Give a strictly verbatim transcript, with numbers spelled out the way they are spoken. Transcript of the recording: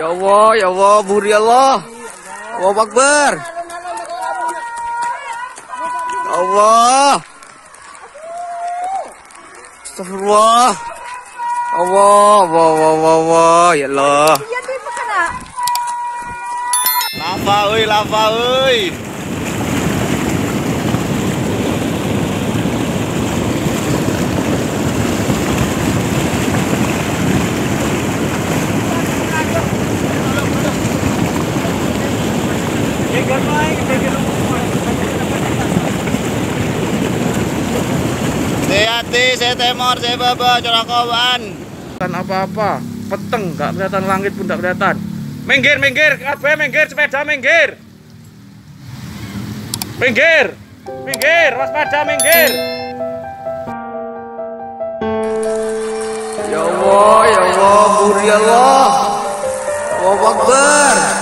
Ya Allah, ya Allah, buri Allah. Allahu Akbar. Ya Allah. Astagfirullah. Allah, Allah, Allah, Allah, ya Allah. Lava euy, lava euy. Hati-hati, saya temor, saya baba, corakoban. Bukan apa-apa, peteng, nggak kelihatan, langit pun nggak kelihatan. Minggir, minggir, kabeh minggir, sepeda minggir. Minggir, minggir, waspada, minggir. Ya Allah, ya Allah, buri Allah. Allahu Akbar.